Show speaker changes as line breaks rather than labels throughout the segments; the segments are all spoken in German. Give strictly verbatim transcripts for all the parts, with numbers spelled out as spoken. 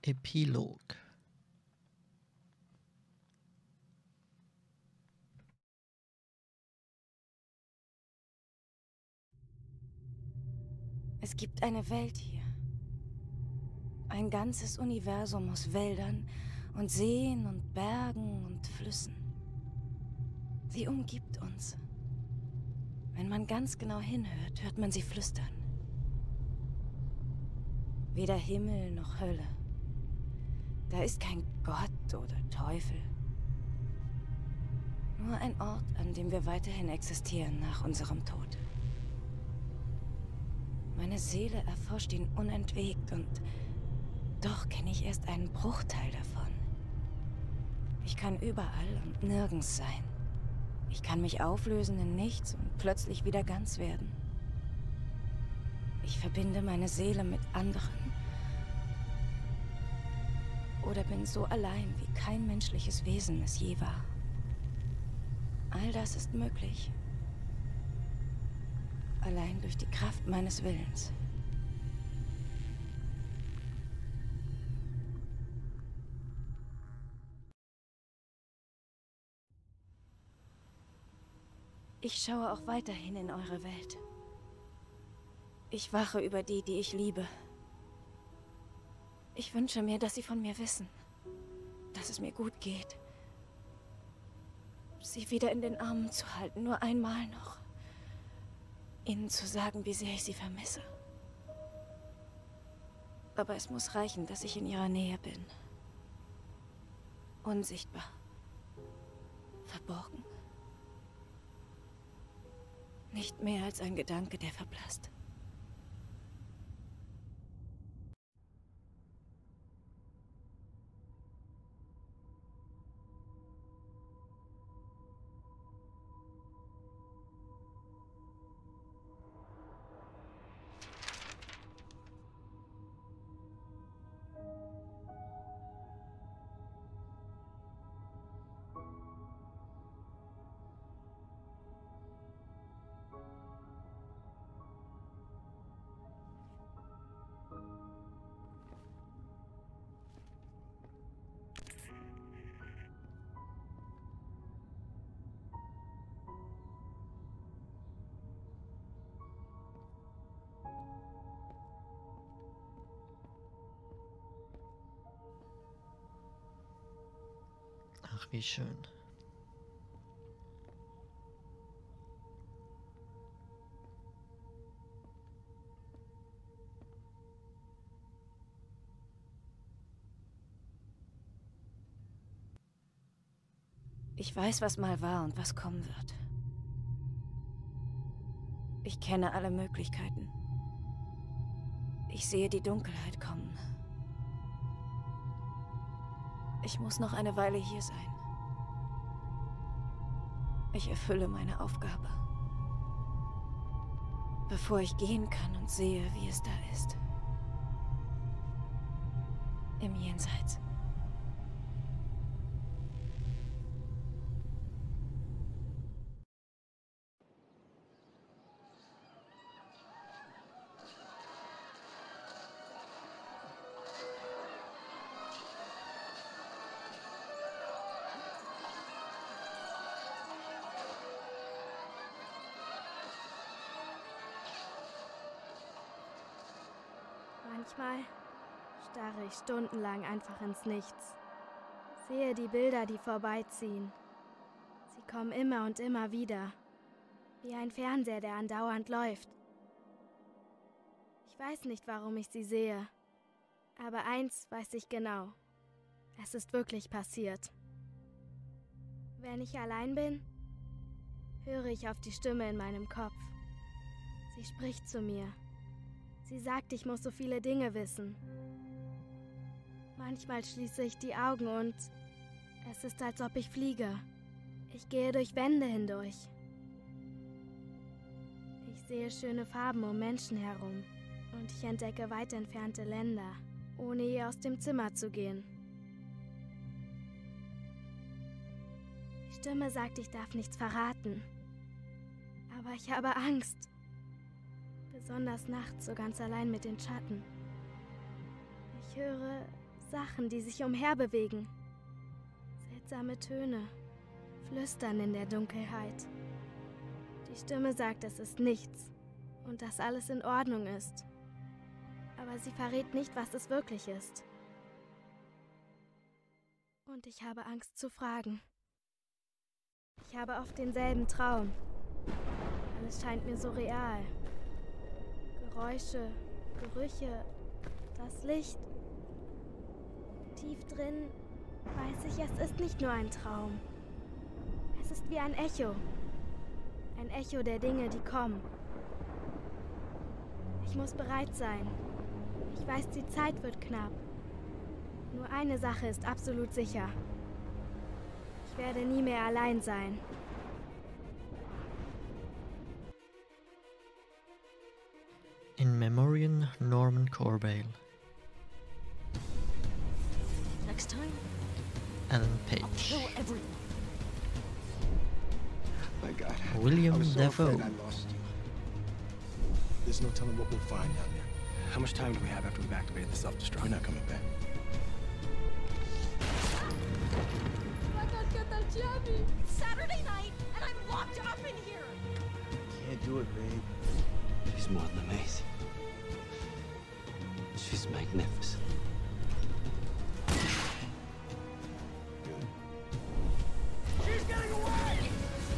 Epilog.
Es gibt eine Welt hier. Ein ganzes Universum aus Wäldern und Seen und Bergen und Flüssen. Sie umgibt uns. Wenn man ganz genau hinhört, hört man sie flüstern. Weder Himmel noch Hölle. Da ist kein Gott oder Teufel. Nur ein Ort, an dem wir weiterhin existieren nach unserem Tod. Meine Seele erforscht ihn unentwegt und doch kenne ich erst einen Bruchteil davon. Ich kann überall und nirgends sein. Ich kann mich auflösen in nichts und plötzlich wieder ganz werden. Ich verbinde meine Seele mit anderen. Oder bin so allein, wie kein menschliches Wesen es je war. All das ist möglich. Allein durch die Kraft meines Willens. Ich schaue auch weiterhin in eure Welt. Ich wache über die, die ich liebe. Ich wünsche mir, dass sie von mir wissen, dass es mir gut geht. Sie wieder in den Armen zu halten, nur einmal noch. Ihnen zu sagen, wie sehr ich sie vermisse. Aber es muss reichen, dass ich in ihrer Nähe bin. Unsichtbar. Verborgen. Nicht mehr als ein Gedanke, der verblasst.
Ach, wie schön.
Ich weiß, was mal war und was kommen wird. Ich kenne alle Möglichkeiten. Ich sehe die Dunkelheit kommen. Ich muss noch eine Weile hier sein. Ich erfülle meine Aufgabe. Bevor ich gehen kann und sehe, wie es da ist. Im Jenseits.
Manchmal starre ich stundenlang einfach ins Nichts. Sehe die Bilder, die vorbeiziehen. Sie kommen immer und immer wieder. Wie ein Fernseher, der andauernd läuft. Ich weiß nicht, warum ich sie sehe. Aber eins weiß ich genau. Es ist wirklich passiert. Wenn ich allein bin, höre ich auf die Stimme in meinem Kopf. Sie spricht zu mir. Sie sagt, ich muss so viele Dinge wissen. Manchmal schließe ich die Augen und es ist, als ob ich fliege. Ich gehe durch Wände hindurch. Ich sehe schöne Farben um Menschen herum und ich entdecke weit entfernte Länder, ohne je aus dem Zimmer zu gehen. Die Stimme sagt, ich darf nichts verraten. Aber ich habe Angst. Besonders nachts, so ganz allein mit den Schatten. Ich höre, Sachen, die sich umherbewegen. Seltsame Töne, Flüstern in der Dunkelheit. Die Stimme sagt, es ist nichts und dass alles in Ordnung ist. Aber sie verrät nicht, was es wirklich ist. Und ich habe Angst zu fragen. Ich habe oft denselben Traum. Alles scheint mir so real. Geräusche, Gerüche, das Licht. Tief drin weiß ich, es ist nicht nur ein Traum. Es ist wie ein Echo. Ein Echo der Dinge, die kommen. Ich muss bereit sein. Ich weiß, die Zeit wird knapp. Nur eine Sache ist absolut sicher. Ich werde nie mehr allein sein.
In Memoriam, Norman Corbeil.
Next time,
Ellen
I'll
Page.
kill everyone.
My God. I
William
was so
Dafoe.
afraid I lost you. There's no telling what we'll find down there.
How much time do we have after we've activated the self-destruct?
We're not coming back.
It's Saturday night, and I'm locked up in here.
Can't do it, babe.
She's more than amazing. She's magnificent.
Good.
She's getting away!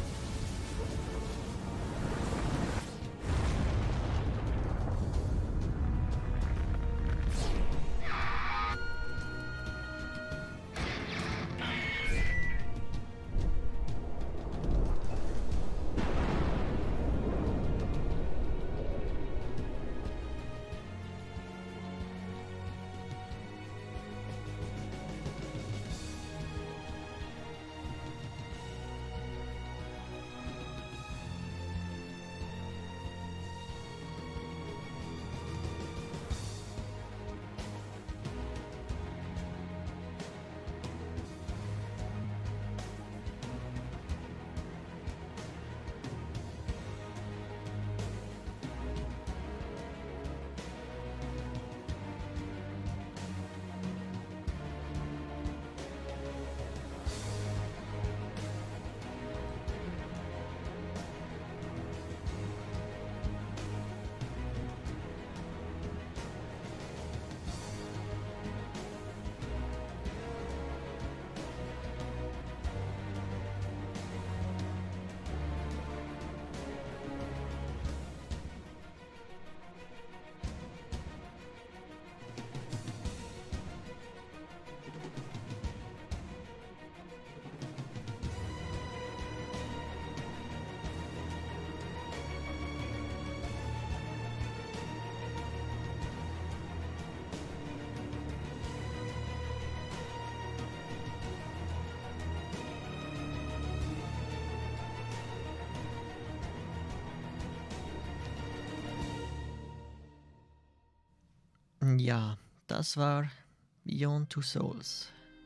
Ja, das war Beyond Two Souls.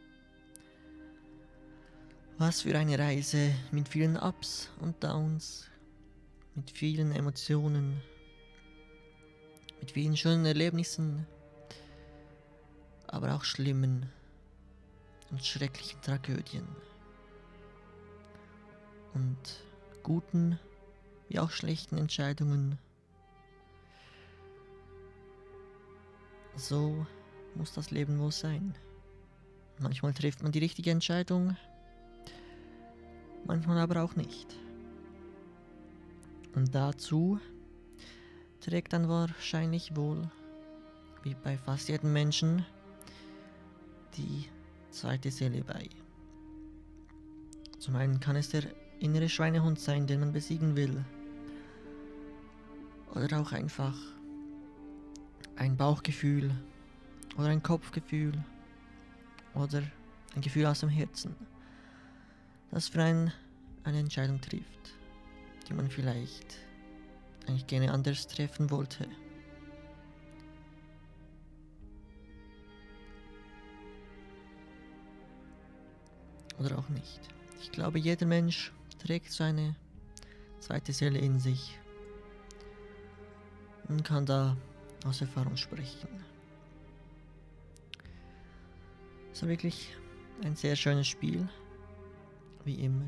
Was für eine Reise mit vielen Ups und Downs, mit vielen Emotionen, mit vielen schönen Erlebnissen, aber auch schlimmen und schrecklichen Tragödien und guten wie auch schlechten Entscheidungen. So muss das Leben wohl sein. Manchmal trifft man die richtige Entscheidung, manchmal aber auch nicht. Und dazu trägt dann wahrscheinlich wohl, wie bei fast jedem Menschen, die zweite Seele bei. Zum einen kann es der innere Schweinehund sein, den man besiegen will. Oder auch einfach ein Bauchgefühl oder ein Kopfgefühl oder ein Gefühl aus dem Herzen, das für einen eine Entscheidung trifft, die man vielleicht eigentlich gerne anders treffen wollte. Oder auch nicht. Ich glaube, jeder Mensch trägt seine zweite Seele in sich und kann da aus Erfahrung sprechen. Es war wirklich ein sehr schönes Spiel, wie immer.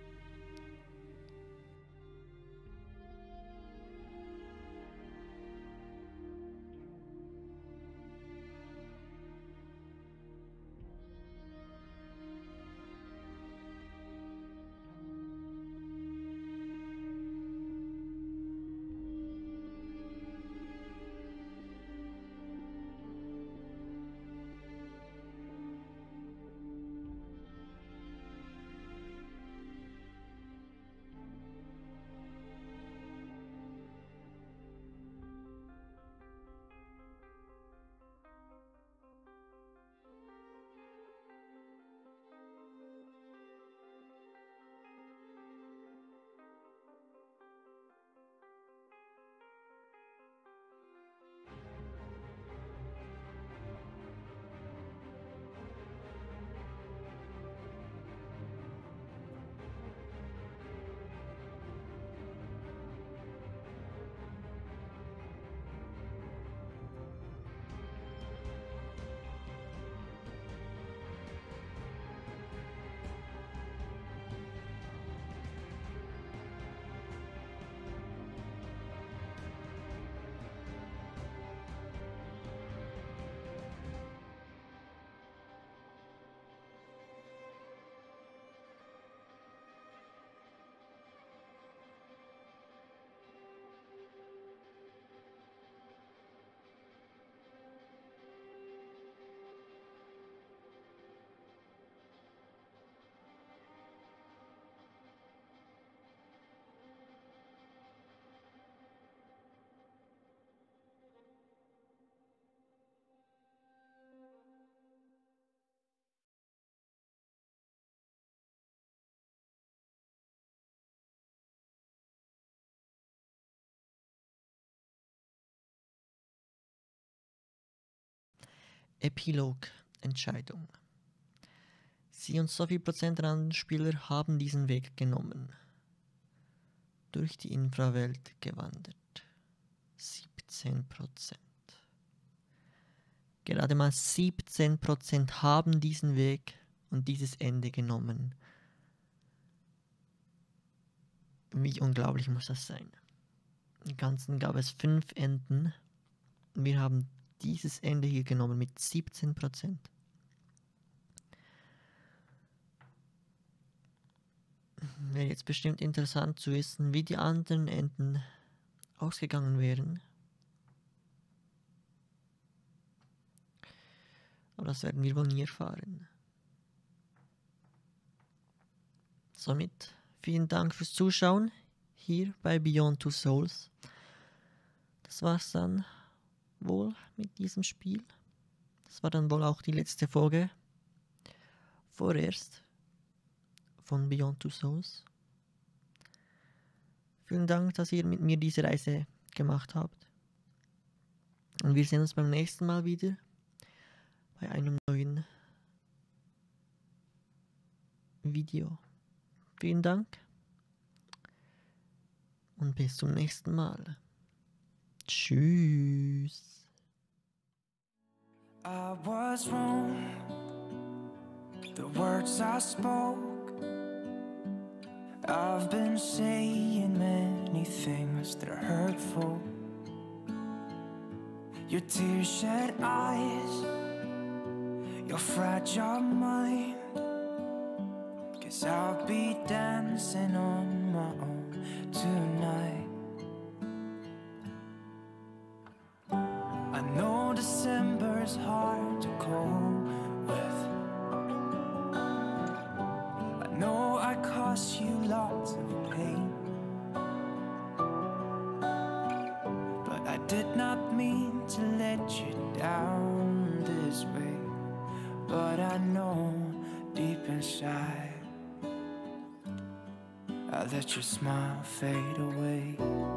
Epilog, Entscheidung. Sie und so viel Prozent der anderen Spieler haben diesen Weg genommen. Durch die Infrawelt gewandert. siebzehn Prozent. Gerade mal siebzehn Prozent haben diesen Weg und dieses Ende genommen. Wie unglaublich muss das sein? Im Ganzen gab es fünf Enden. Wir haben dieses Ende hier genommen mit siebzehn Prozent. Wäre jetzt bestimmt interessant zu wissen, wie die anderen Enden ausgegangen wären. Aber das werden wir wohl nie erfahren. Somit vielen Dank fürs Zuschauen hier bei Beyond Two Souls. Das war's dann wohl mit diesem Spiel. Das war dann wohl auch die letzte Folge vorerst von Beyond Two Souls. Vielen Dank, dass ihr mit mir diese Reise gemacht habt. Und wir sehen uns beim nächsten Mal wieder bei einem neuen Video. Vielen Dank und bis zum nächsten Mal. Tschüss.
I was wrong. The words I spoke. I've been saying many things that are hurtful. Your tear-shed eyes, your fragile mind. 'Cause I'll be dancing on my own tonight. I know December's hard to cope with. I know I cost you lots of pain, but I did not mean to let you down this way. But I know deep inside I let your smile fade away.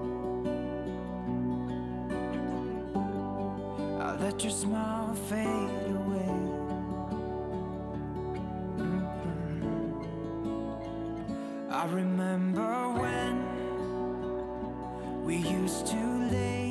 I let your smile fade away. Mm-hmm. I remember when we used to lay